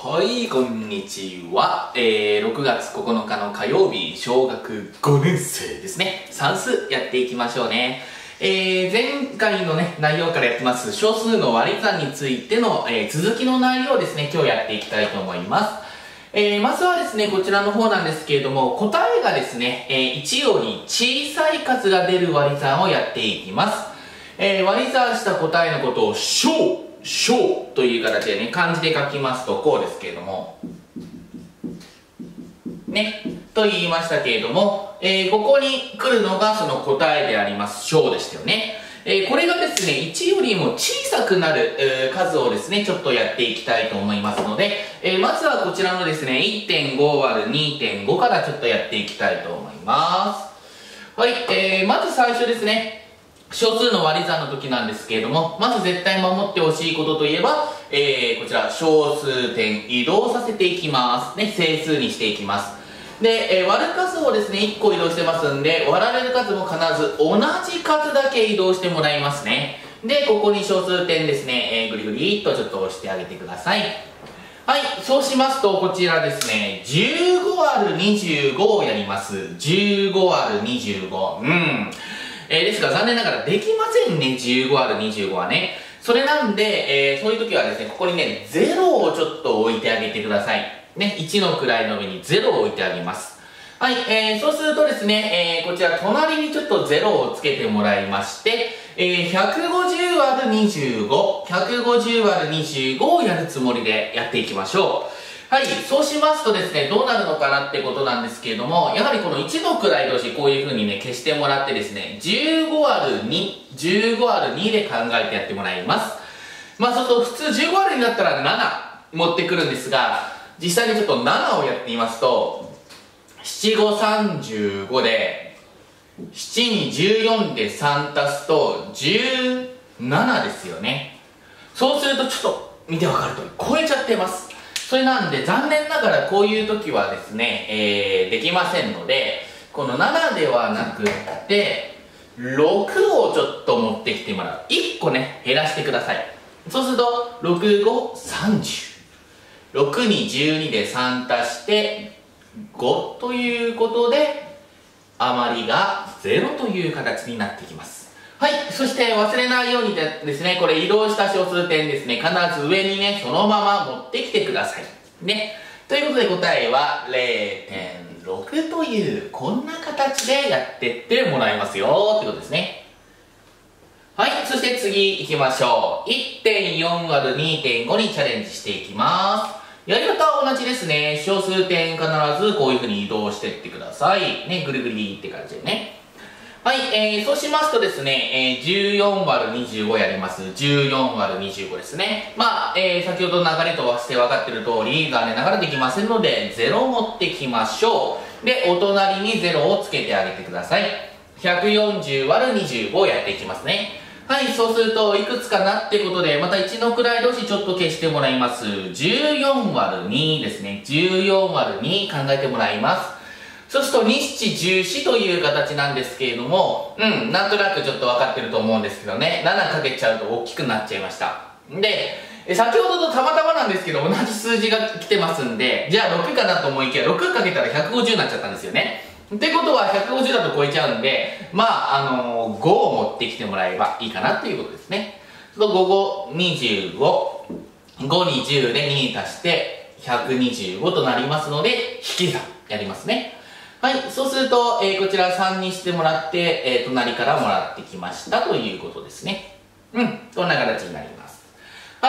はい、こんにちは。6月9日の火曜日、小学5年生ですね。算数やっていきましょうね。前回のね、内容からやってます、小数の割り算についての、続きの内容をですね、今日やっていきたいと思います。まずはですね、こちらの方なんですけれども、答えがですね、1より小さい数が出る割り算をやっていきます。割り算した答えのことを小という形でね、漢字で書きますとこうですけれども、ね、と言いましたけれども、ここに来るのがその答えであります小でしたよね。これがですね、1よりも小さくなる、数をですね、ちょっとやっていきたいと思いますので、まずはこちらのですね、1.5 割る 2.5 からちょっとやっていきたいと思います。はい、まず最初ですね、小数の割り算の時なんですけれども、まず絶対守ってほしいことといえば、こちら小数点移動させていきますね、整数にしていきます。で、割る数をですね1個移動してますんで、割られる数も必ず同じ数だけ移動してもらいますね。で、ここに小数点ですね、ぐりぐりっとちょっと押してあげてください。はい、そうしますとこちらですね、15割る25をやります。15割る25、ですが残念ながらできませんね、15割る25はね。それなんで、そういう時はですね、ここにね、0をちょっと置いてあげてください。ね、1の位の上に0を置いてあげます。はい、そうするとですね、こちら隣にちょっと0をつけてもらいまして、150割る25、150割る25をやるつもりでやっていきましょう。はい、そうしますとですね、どうなるのかなってことなんですけれども、やはりこの1の位同士、こういう風にね、消してもらってですね、15割る2、15割る2で考えてやってもらいます。まあ、そうすると普通15割るになったら7持ってくるんですが、実際にちょっと7をやってみますと、7、5、35で、7に14で3足すと17ですよね。そうするとちょっと見てわかるとおり超えちゃってます。それなんで残念ながらこういう時はですね、できませんので、この7ではなくって6をちょっと持ってきてもらう。1個ね減らしてください。そうすると6、5、30、6に12で3足して5ということで余りが0という形になってきます。はい、そして忘れないようにですね、これ移動した小数点ですね、必ず上にね、そのまま持ってきてください。ね。ということで答えは 0.6 という、こんな形でやってってもらいますよ、ということですね。はい、そして次行きましょう。1.4 割る 2.5 にチャレンジしていきます。やり方は同じですね。小数点必ずこういう風に移動していってください。ね、ぐるぐりって感じでね。はい、そうしますとですね、14割る25やります。14割る25ですね。まあ、先ほどの流れとして分かっている通り、残念ながらできませんので、0を持ってきましょう。で、お隣に0をつけてあげてください。140割る25をやっていきますね。はい、そうすると、いくつかなってことで、また1の位同士ちょっと消してもらいます。14割る2ですね。14割る2考えてもらいます。そうすると、2、7、14という形なんですけれども、なんとなくちょっと分かってると思うんですけどね、7かけちゃうと大きくなっちゃいました。で、先ほどとたまたまなんですけど、同じ数字が来てますんで、じゃあ6かなと思いきや、6かけたら150になっちゃったんですよね。ってことは150だと超えちゃうんで、まあ、5を持ってきてもらえばいいかなということですね。そうすると5、5、25、5に10で2足して125となりますので、引き算やりますね。はい、そうすると、こちら3にしてもらって、隣からもらってきましたということですね。こんな形になります。はい、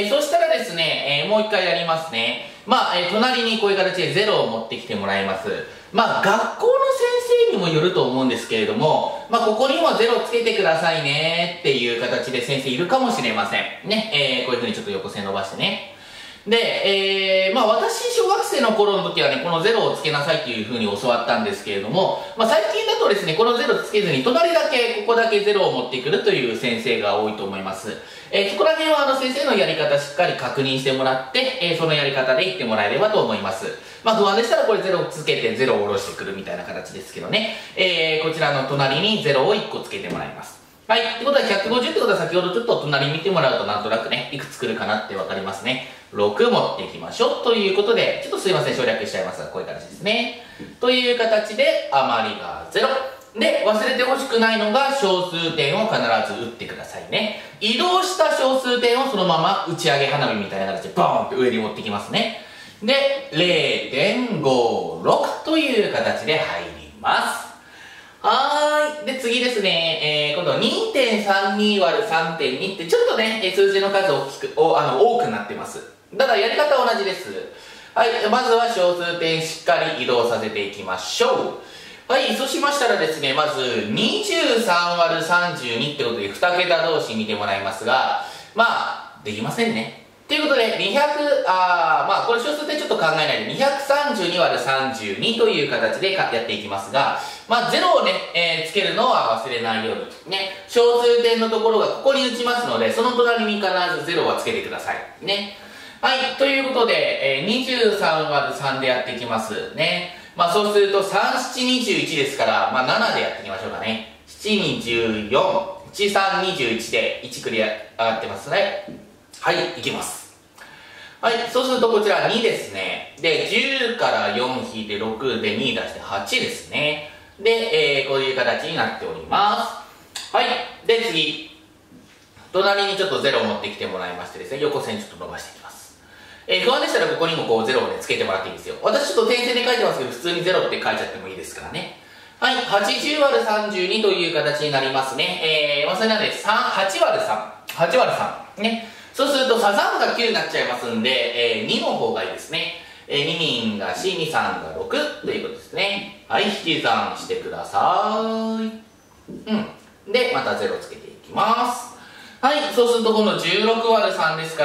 そしたらですね、もう一回やりますね。まあ、隣にこういう形で0を持ってきてもらいます。まあ、学校の先生にもよると思うんですけれども、まあ、ここにも0つけてくださいねっていう形で先生いるかもしれません。ね、こういう風にちょっと横線伸ばしてね。で、まあ私、小学生の頃の時はね、この0をつけなさいっていう風に教わったんですけれども、まあ最近だとですね、この0つけずに、隣だけ、ここだけ0を持ってくるという先生が多いと思います。そこら辺は先生のやり方しっかり確認してもらって、そのやり方で言ってもらえればと思います。まあ不安でしたらこれ0をつけて0を下ろしてくるみたいな形ですけどね、こちらの隣に0を1個つけてもらいます。 はい。ってことは150ってことは先ほどちょっと隣見てもらうとなんとなくね、いくつ来るかなってわかりますね。6持っていきましょう。ということで、ちょっとすいません、省略しちゃいますが、こういう形ですね。という形で、余りが0。で、忘れてほしくないのが、小数点を必ず打ってくださいね。移動した小数点をそのまま打ち上げ花火みたいな形で、ボーンって上に持ってきますね。で、0.56 という形で入ります。で、次ですね、今度 2.32 割る 3.2 ってちょっとね、数字の数多くなってます。ただやり方は同じです。はい、まずは小数点しっかり移動させていきましょう。はい、そうしましたらですね、まず23割る32ってことで2桁同士見てもらいますが、まあ、できませんね。ということで、これ小数点ちょっと考えないで、232割る32という形でやっていきますが、まあ、0をね、つけるのは忘れないように。ね、小数点のところがここに打ちますので、その隣に必ず0はつけてください。ね。はい、ということで、23割る3でやっていきますね。まあ、そうすると、3、7、21ですから、まあ、7でやっていきましょうかね。7、24、1、3、21で1クリア上がってますね。はい、いきます。はい、そうするとこちら2ですね。で、10から4引いて6で2出して8ですね。で、こういう形になっております。はい、で、次。隣にちょっと0を持ってきてもらいましてですね、横線ちょっと伸ばしていきます。不安でしたらここにもこう0をね、つけてもらっていいんですよ。私ちょっと点線で書いてますけど、普通に0って書いちゃってもいいですからね。はい、80割る32という形になりますね。それなんで、8割る3。8割る3。ね。そうすると、サザンが9になっちゃいますんで、2の方がいいですね。2人が4、2、3が6ということですね。はい、引き算してください。で、また0つけていきます。はい、そうすると今度16割る3ですから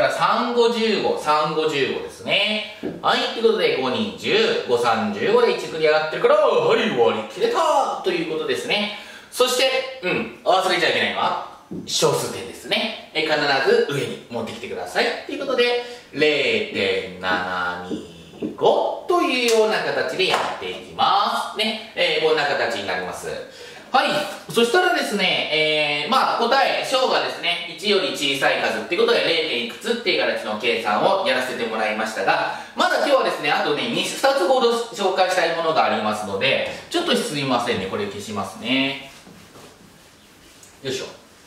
、3、5、15、3、5、15ですね。はい、ということで、5、2、10、5、3、15で1繰り上がってるから、はい、割り切れたということですね。そして、忘れちゃいけないのは、小数点ですね。必ず上に持ってきてください。ということで、0.725 というような形でやっていきます。ね。こんな形になります。はい。そしたらですね、答え、小がですね、1より小さい数っていうことで 0. いくつっていう形の計算をやらせてもらいましたが、まだ今日はですね、あとね、2つほど紹介したいものがありますので、ちょっとすみませんね、これ消しますね。よいしょ。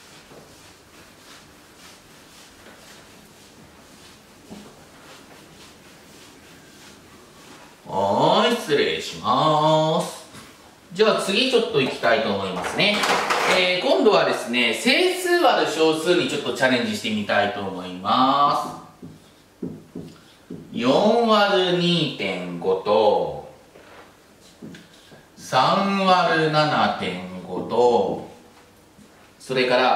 はい、失礼します。じゃあ次ちょっと行きたいと思いますね。今度はですね、整数割る小数にちょっとチャレンジしてみたいと思います。4割る 2.5 と、3割る 7.5 と、それから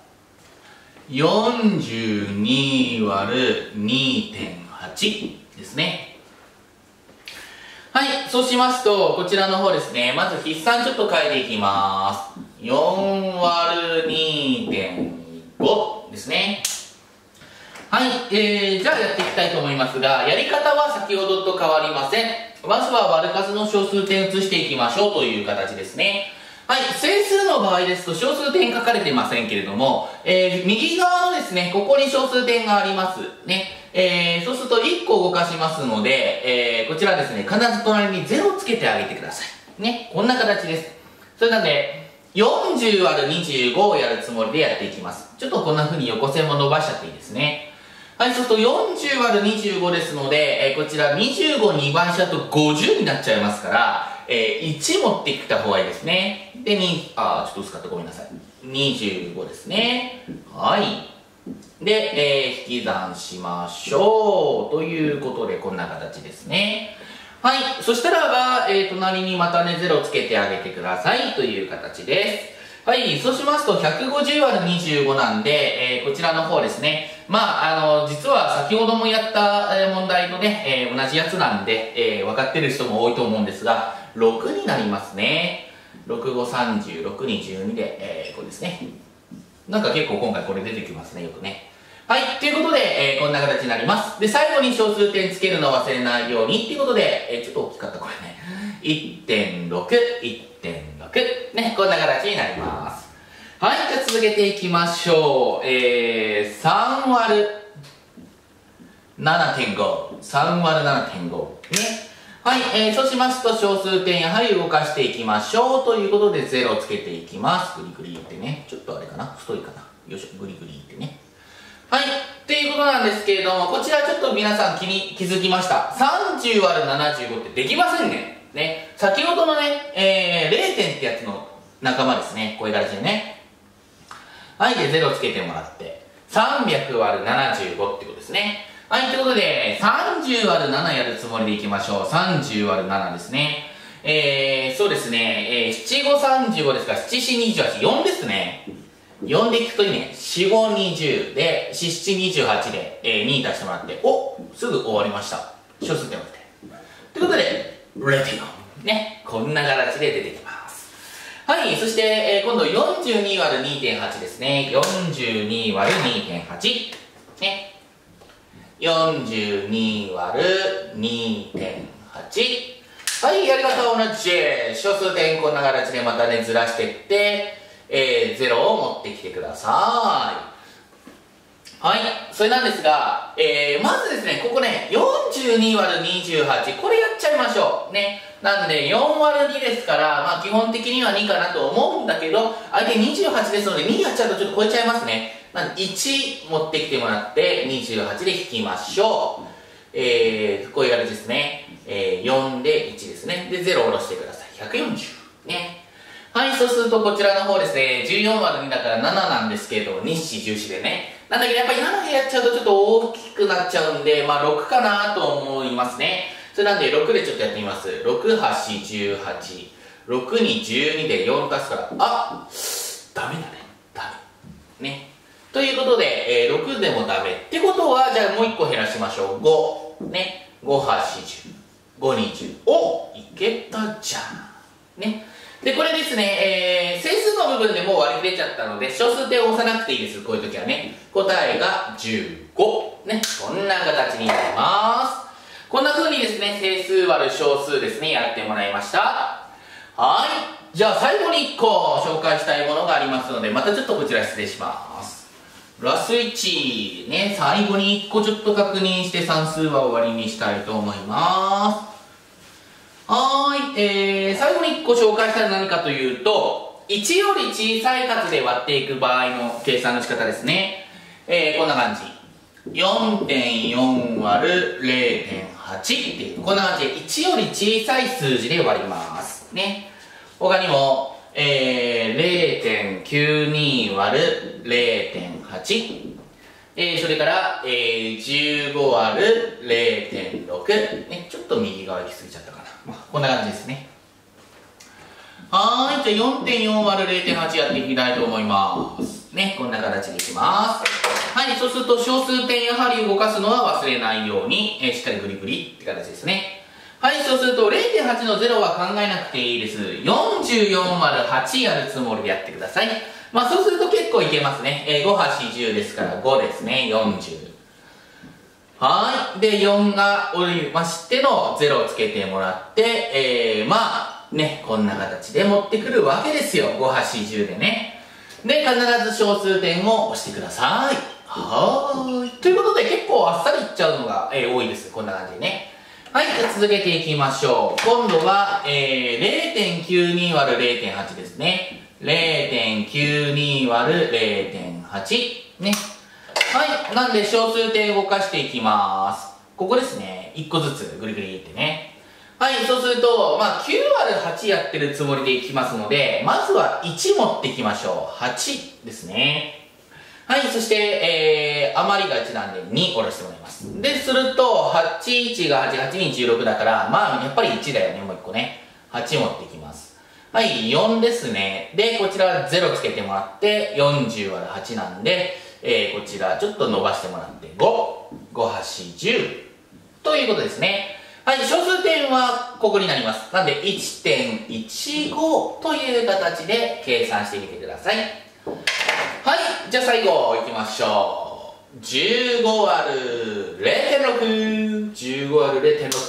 、42割る 2.8 ですね。はい、そうしますと、こちらの方ですね、まず筆算ちょっと変えていきます。4割る 2.5 ですね。はい、じゃあやっていきたいと思いますが、やり方は先ほどと変わりません。まずは割る数の小数点移していきましょうという形ですね。はい、整数の場合ですと小数点書かれてませんけれども、右側のですね、ここに小数点がありますね。そうすると1個動かしますので、こちらですね、必ず隣に0をつけてあげてください。ね、こんな形です。それなので、40割る25をやるつもりでやっていきます。ちょっとこんな風に横線も伸ばしちゃっていいですね。はい、そうすると40割る25ですので、こちら25、2倍しちゃうと50になっちゃいますから、1持ってきた方がいいですね。で、ちょっと薄かったごめんなさい。25ですね。はい。で、引き算しましょう。ということで、こんな形ですね。はい。そしたらば、隣にまたね、0つけてあげてください。という形です。はい。そうしますと、150割る25なんで、こちらの方ですね。実は先ほどもやった問題とね、同じやつなんで、分かってる人も多いと思うんですが、6になりますね。6、5、30、6に12で、これですね。なんか結構今回これ出てきますね、よくね。はい。ということで、こんな形になります。で、最後に小数点つけるのを忘れないようにっていうことで、ちょっと大きかったこれね。1.6、1.6。ね、こんな形になります。 はい、じゃあ続けていきましょう。3割る7.5。3割る 7.5。ね。はい、そうしますと小数点やはり動かしていきましょう。ということで0をつけていきます。グリグリってね。ちょっとあれかな、太いかな。よいしょ、グリグリってね。はい、っていうことなんですけれども、こちらちょっと皆さん気づきました。30割る75ってできませんね。ね。先ほどのね、0点ってやつの仲間ですね。こういう形でね。はい、で0つけてもらって、300割る75ってことですね。はい、ということで、30割る7やるつもりでいきましょう。30割る7ですね。そうですね、7535ですから、7428、4ですね。4でいくといいね。4520で、4728で、2足してもらって、お、すぐ終わりました。小数点を打って。ということで、0.4。ね、こんな形で出てきます。はい、そして、今度42割る 2.8 ですね。42割る 2.8。ね。42割る 2.8。はい、やり方は同じで、小数点こんな形でまたね、ずらしていって、0を持ってきてください。はい、それなんですが、まずですね、ここね、42割る28、これやっちゃいましょう。ね。なんで、4割る2ですから、まあ基本的には2かなと思うんだけど、相手28ですので、2やっちゃうとちょっと超えちゃいますね。なんで、1持ってきてもらって、28で引きましょう。こういう形ですね。4で1ですね。で、0を下ろしてください。140。ね。はい、そうするとこちらの方ですね、14割る2だから7なんですけど、日子重視でね。なんだけどやっぱり7でやっちゃうとちょっと大きくなっちゃうんで、まあ6かなと思いますね。それなんで6でちょっとやってみます。6、8、18。6に12で4足すから、あ、ダメだね。ダメ。ね。ということで、6でもダメ。ってことは、じゃあもう1個減らしましょう。5。ね。5、8、10。5、20。お、いけたじゃん。ね。で、これですね、整数の部分でもう割り切れちゃったので、小数点を押さなくていいです。こういう時はね。答えが15。ね。こんな形になります。こんな風にですね、整数割る小数ですね、やってもらいました。はい。じゃあ最後に1個紹介したいものがありますので、またちょっとこちら失礼します。ラス1、ね、最後に1個ちょっと確認して算数は終わりにしたいと思います。最後に1個紹介したいのは何かというと、1より小さい数で割っていく場合の計算の仕方ですね。こんな感じ。4.4 割る 0.8 っていう、こんな感じで1より小さい数字で割ります。ね。他にも、0.92 割る 0.8。それから、15割る 0.6。ね、ちょっと右側行き過ぎちゃったかな。まあ、こんな感じですね。はい。じゃあ 4.4 割る 0.8 やっていきたいと思います。ね、こんな形でいきます。はい。そうすると小数点やはり動かすのは忘れないように、しっかりグリグリって形ですね。はい。そうすると 0.8 の0は考えなくていいです。44割る8やるつもりでやってください。まあそうすると結構いけますね。5、8、10ですから5ですね。40。はい。で、4がおりましての0をつけてもらって、まあね、こんな形で持ってくるわけですよ。5、8、10でね。で、必ず小数点を押してください。はーい。ということで結構あっさりいっちゃうのが、多いです。こんな感じでね。はい。じゃあ続けていきましょう。今度は、0.92 割る 0.8 ですね。0.92 割る 0.8 ね。はい。なんで小数点動かしていきます。ここですね。1個ずつぐりぐりってね。はい。そうすると、まあ9割る8やってるつもりでいきますので、まずは1持っていきましょう。8ですね。はい。そして、余りが1なんで2下ろしてもらいます。で、すると、81が8、8に16だから、まあやっぱり1だよね。もう1個ね。8持っていきます。はい、4ですね。で、こちらは0つけてもらって、40割る8なんで、こちらちょっと伸ばしてもらって、5、5、8、10ということですね。はい、小数点はここになります。なんで、1.15 という形で計算してみてください。はい、じゃあ最後いきましょう。15割る 0.6。15割る 0.6。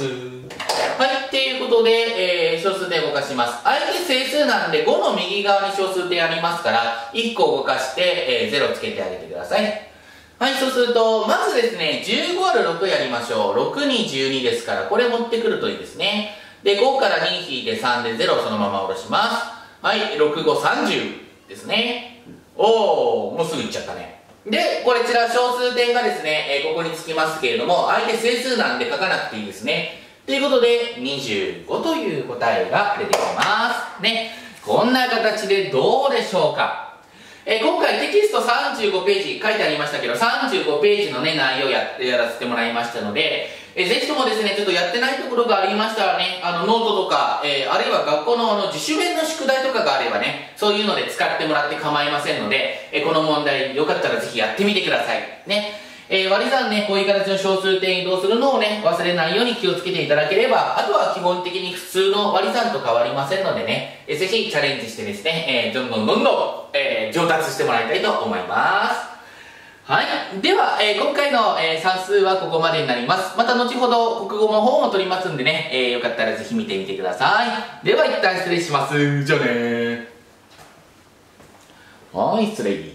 はい、っていうことで、小数点動かします。相手整数なんで5の右側に小数点ありますから、1個動かして、0つけてあげてください。はい、そうすると、まずですね、15ある6やりましょう。6に12ですから、これ持ってくるといいですね。で、5から2引いて3で0そのまま下ろします。はい、6、5、30ですね。おー、もうすぐいっちゃったね。で、こちら小数点がですね、ここにつきますけれども、相手整数なんで書かなくていいですね。ということで、25という答えが出てきます。ね。こんな形でどうでしょうか。今回テキスト35ページ書いてありましたけど、35ページのね、内容やらせてもらいましたので、ぜひともですね、ちょっとやってないところがありましたらね、ノートとか、あるいは学校の自主勉の宿題とかがあればね、そういうので使ってもらって構いませんので、この問題よかったらぜひやってみてください。ね。割り算ね、こういう形の小数点移動するのをね、忘れないように気をつけていただければ、あとは基本的に普通の割り算と変わりませんのでね、ぜひチャレンジしてですね、どんどん、上達してもらいたいと思います。はい。では、今回の、算数はここまでになります。また後ほど国語の方も取りますんでね、よかったらぜひ見てみてください。では一旦失礼します。じゃあねー。はい、失礼。